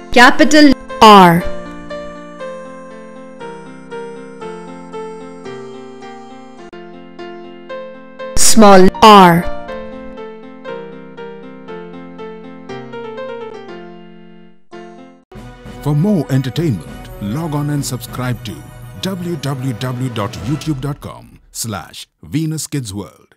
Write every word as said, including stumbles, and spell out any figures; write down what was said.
capital R, small r. For more entertainment, log on and subscribe to w w w dot youtube dot com slash Venus Kids World.